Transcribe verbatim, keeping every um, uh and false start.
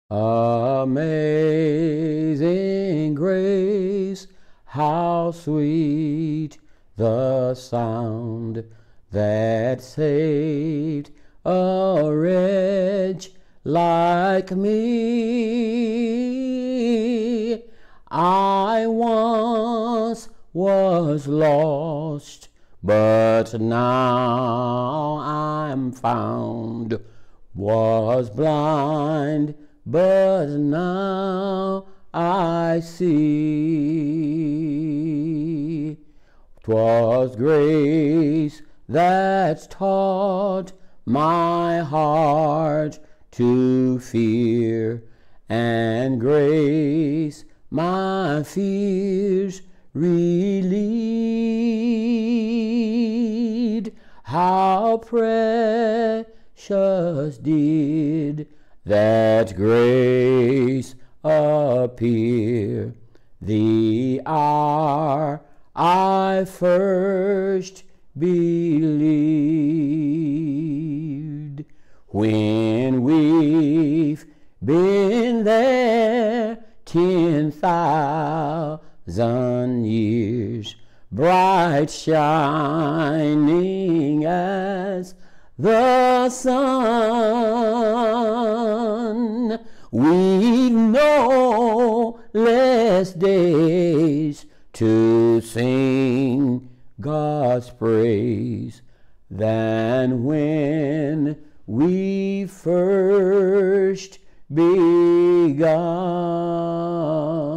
Amazing grace, how sweet the sound that saved a wretch like me. I once was lost, but now I'm found. Was blind, but now I see. 'Twas grace that taught my heart to fear, and grace my fears relieved. How precious did that grace appear the hour I first believed. When we've been there ten thousand years, bright shining as the sun, we've no less days to sing God's praise than when we first begun.